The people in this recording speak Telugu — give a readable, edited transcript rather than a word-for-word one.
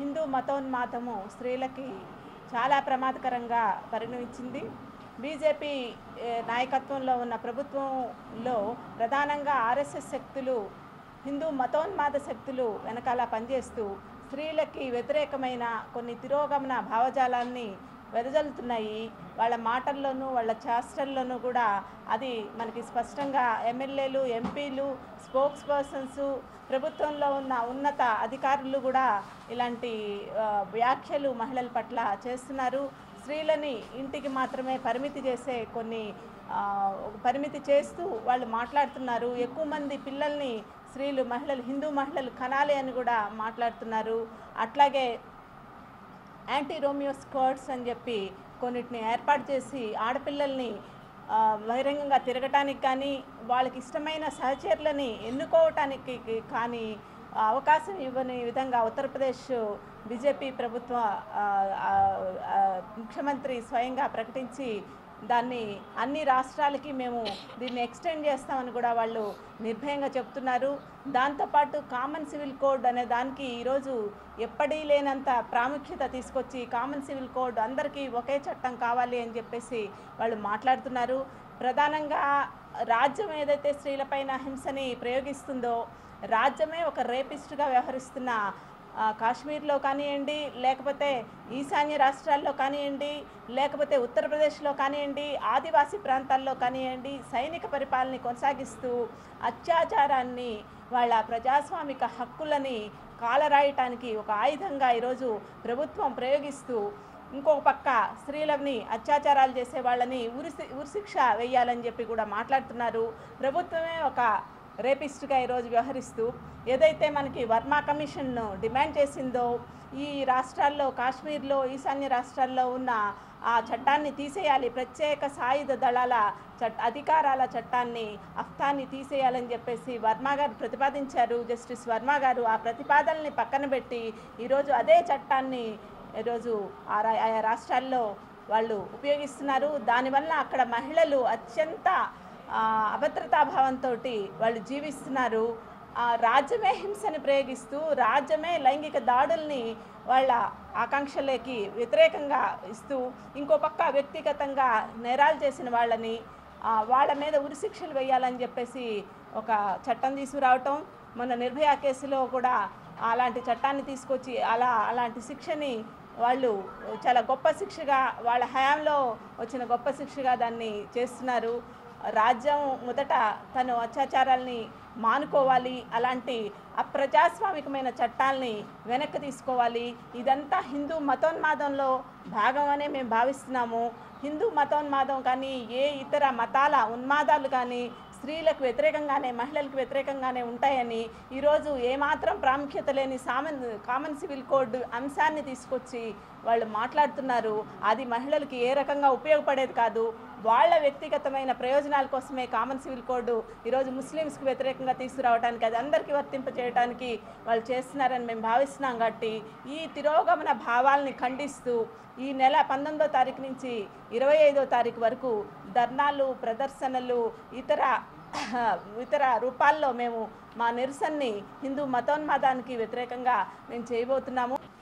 హిందూ మతోన్మాదము స్త్రీలకి చాలా ప్రమాదకరంగా పరిణమించింది. బీజేపీ నాయకత్వంలో ఉన్న ప్రభుత్వంలో ప్రధానంగా ఆర్ఎస్ఎస్ శక్తులు, హిందూ మతోన్మాద శక్తులు వెనకాల పనిచేస్తూ స్త్రీలకి వ్యతిరేకమైన కొన్ని తిరోగమన భావజాలాన్ని వెదజల్లుతున్నాయి. వాళ్ళ మాటల్లోనూ వాళ్ళ చేష్టల్లోనూ కూడా అది మనకి స్పష్టంగా ఎమ్మెల్యేలు, ఎంపీలు, స్పోక్స్ పర్సన్స్, ప్రభుత్వంలో ఉన్న ఉన్నత అధికారులు కూడా ఇలాంటి వ్యాఖ్యలు మహిళల పట్ల చేస్తున్నారు. స్త్రీలని ఇంటికి మాత్రమే పరిమితి చేసే పరిమితి చేస్తూ వాళ్ళు మాట్లాడుతున్నారు. ఎక్కువ మంది పిల్లల్ని స్త్రీలు, మహిళలు, హిందూ మహిళలు కనాలి అని కూడా మాట్లాడుతున్నారు. అట్లాగే యాంటీ రోమియో స్కర్ట్స్ అని చెప్పి కొన్నిటిని ఏర్పాటు చేసి ఆడపిల్లల్ని బహిరంగంగా తిరగటానికి కానీ, వాళ్ళకి ఇష్టమైన సహచరులని ఎన్నుకోవటానికి కానీ అవకాశం ఇవ్వని విధంగా ఉత్తరప్రదేశ్ బీజేపీ ప్రభుత్వ ముఖ్యమంత్రి స్వయంగా ప్రకటించి దాన్ని అన్ని రాష్ట్రాలకి మేము దీన్ని ఎక్స్టెండ్ చేస్తామని కూడా వాళ్ళు నిర్భయంగా చెప్తున్నారు. దాంతోపాటు కామన్ సివిల్ కోడ్ అనే దానికి ఈరోజు ఎప్పటి లేనంత ప్రాముఖ్యత తీసుకొచ్చి కామన్ సివిల్ కోడ్ అందరికీ ఒకే చట్టం కావాలి అని చెప్పేసి వాళ్ళు మాట్లాడుతున్నారు. ప్రధానంగా రాజ్యం ఏదైతే స్త్రీలపైన హింసని ప్రయోగిస్తుందో, రాజ్యమే ఒక రేపిస్ట్గా వ్యవహరిస్తున్న కాశ్మీర్లో కానివ్వండి, లేకపోతే ఈశాన్య రాష్ట్రాల్లో కానివ్వండి, లేకపోతే ఉత్తరప్రదేశ్లో కానివ్వండి, ఆదివాసీ ప్రాంతాల్లో కానివ్వండి, సైనిక పరిపాలన కొనసాగిస్తూ అత్యాచారాన్ని, వాళ్ళ ప్రజాస్వామిక హక్కులని కాలరాయటానికి ఒక ఆయుధంగా ఈరోజు ప్రభుత్వం ప్రయోగిస్తూ, ఇంకొక పక్క స్త్రీలని అత్యాచారాలు చేసే వాళ్ళని ఉరిశిక్ష వేయాలని చెప్పి కూడా మాట్లాడుతున్నారు. ప్రభుత్వమే ఒక రేపిస్ట్గా ఈరోజు వ్యవహరిస్తూ ఏదైతే మనకి వర్మా కమిషన్ డిమాండ్ చేసిందో, ఈ రాష్ట్రాల్లో, కాశ్మీర్లో, ఈశాన్య రాష్ట్రాల్లో ఉన్న ఆ చట్టాన్ని తీసేయాలి, ప్రత్యేక సాయుధ దళాల అధికారాల చట్టాన్ని, అఫ్తాన్ని తీసేయాలని చెప్పేసి వర్మా గారు ప్రతిపాదించారు. జస్టిస్ వర్మా గారు ఆ ప్రతిపాదనని పక్కన పెట్టి ఈరోజు అదే చట్టాన్ని ఈరోజు ఆయా రాష్ట్రాల్లో వాళ్ళు ఉపయోగిస్తున్నారు. దానివల్ల అక్కడ మహిళలు అత్యంత అభద్రతాభావంతో వాళ్ళు జీవిస్తున్నారు. రాజ్యమే హింసని ప్రయోగిస్తూ, రాజ్యమే లైంగిక దాడుల్ని వాళ్ళ ఆకాంక్షలకి వ్యతిరేకంగా ఇస్తూ, ఇంకో పక్క వ్యక్తిగతంగా నేరాలు చేసిన వాళ్ళని వాళ్ళ మీద ఉరిశిక్షలు వేయాలని చెప్పేసి ఒక చట్టం తీసుకురావటం, మొన్న నిర్భయ కేసులో కూడా అలాంటి చట్టాన్ని తీసుకొచ్చి అలాంటి శిక్షని వాళ్ళు చాలా గొప్ప శిక్షగా, వాళ్ళ హయాంలో వచ్చిన గొప్ప శిక్షగా దాన్ని చేస్తున్నారు. రాజ్యం మొదట తను అత్యాచారాల్ని మానుకోవాలి, అలాంటి అప్రజాస్వామికమైన చట్టాలని వెనక్కి తీసుకోవాలి. ఇదంతా హిందూ మతోన్మాదంలో భాగమనే మేము భావిస్తున్నాము. హిందూ మతోన్మాదం కానీ, ఏ ఇతర మతాల ఉన్మాదాలు కానీ స్త్రీలకు వ్యతిరేకంగానే, మహిళలకు వ్యతిరేకంగానే ఉంటాయని ఈరోజు ఏమాత్రం ప్రాముఖ్యత లేని కామన్ సివిల్ కోడ్ అంశాన్ని తీసుకొచ్చి వాళ్ళు మాట్లాడుతున్నారు. అది మహిళలకి ఏ రకంగా ఉపయోగపడేది కాదు. వాళ్ళ వ్యక్తిగతమైన ప్రయోజనాల కోసమే కామన్ సివిల్ కోడ్ ఈరోజు ముస్లిమ్స్కి వ్యతిరేకంగా తీసుకురావడానికి, అది అందరికీ వర్తింపచేయడానికి వాళ్ళు చేస్తున్నారని మేము భావిస్తున్నాం. కాబట్టి ఈ తిరోగమన భావాల్ని ఖండిస్తూ ఈ నెల 19వ తారీఖు నుంచి 25వ తారీఖు వరకు ధర్నాలు, ప్రదర్శనలు, ఇతర రూపాల్లో మేము మా నిరసనని హిందూ మతోన్మాదానికి వ్యతిరేకంగా మేము చేయబోతున్నాము.